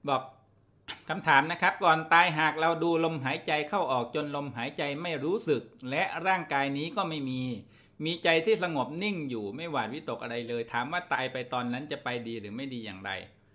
บอกคำถามนะครับก่อนตายหากเราดูลมหายใจเข้าออกจนลมหายใจไม่รู้สึกและร่างกายนี้ก็ไม่มีใจที่สงบนิ่งอยู่ไม่หวาดวิตกอะไรเลยถามว่าตายไปตอนนั้นจะไปดีหรือไม่ดีอย่างไร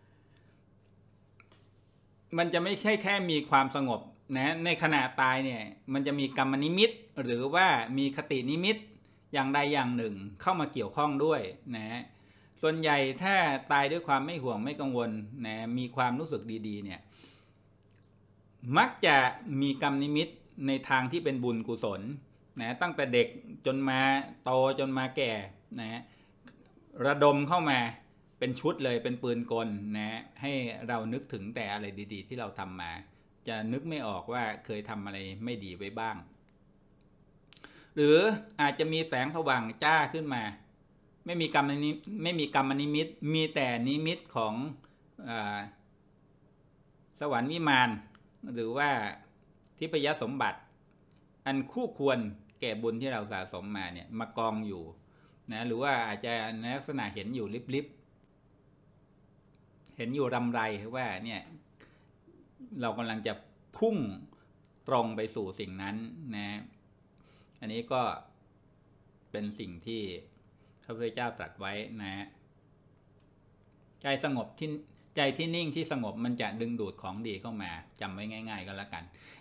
มันจะไม่ใช่แค่มีความสงบนะในขณะตายเนี่ยมันจะมีกรรมนิมิตหรือว่ามีคตินิมิตอย่างใดอย่างหนึ่งเข้ามาเกี่ยวข้องด้วยนะส่วนใหญ่ถ้าตายด้วยความไม่ห่วงไม่กังวลนะมีความรู้สึกดีๆเนี่ยมักจะมีกรรมนิมิตในทางที่เป็นบุญกุศลนะตั้งแต่เด็กจนมาโตจนมาแก่นะระดมเข้ามาเป็นชุดเลยเป็นปืนกลนะให้เรานึกถึงแต่อะไรดีๆที่เราทำมาจะนึกไม่ออกว่าเคยทำอะไรไม่ดีไว้บ้างหรืออาจจะมีแสงสว่างจ้าขึ้นมาไม่มีกรรมนิมิตมีแต่นิมิตของสวรรค์วิมานหรือว่าทิพยสมบัติอันคู่ควรแก่บุญที่เราสะสมมาเนี่ยมากองอยู่นะหรือว่าอาจจะในลักษณะเห็นอยู่ลิบๆเห็นอยู่รำไรว่าเนี่ยเรากำลังจะพุ่งตรงไปสู่สิ่งนั้นนะอันนี้ก็เป็นสิ่งที่พระพุทธเจ้าตรัสไว้นะใจสงบที่ใจที่นิ่งที่สงบมันจะดึงดูดของดีเข้ามาจำไว้ง่ายๆก็แล้วกัน